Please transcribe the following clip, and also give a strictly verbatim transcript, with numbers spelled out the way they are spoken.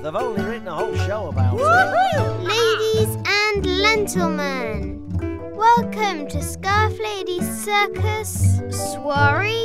They've only written a whole show about it. Ladies and gentlemen, welcome to Scarf Lady's Circus Soiree